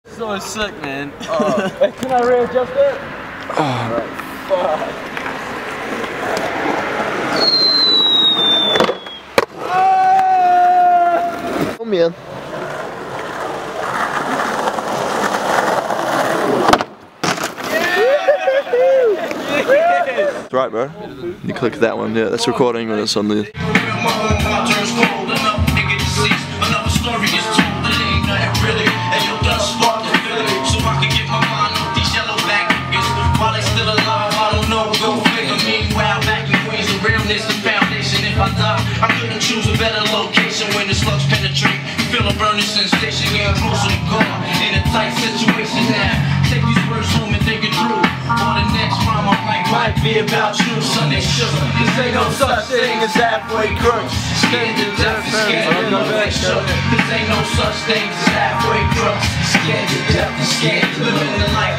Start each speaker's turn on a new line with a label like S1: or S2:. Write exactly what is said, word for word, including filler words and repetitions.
S1: So sick, man.
S2: Uh, hey, can I readjust it?
S3: Oh.
S2: Right. Fuck. Ah!
S3: Kom igen. That's right, bro. You click that one, yeah, that's recording when it's on the...
S4: I couldn't choose a better location when the slugs penetrate. Feel a burning sensation, yeah, close to the guard. In a tight situation now. Take these words home and think it through. For the next rhyme I write might be about you. Sunday sugar. Cause ain't no such thing as halfway crooks. Scared to death, scared to live shook. Cause ain't no such thing as halfway crooks. Scared to death, scared to live in the life.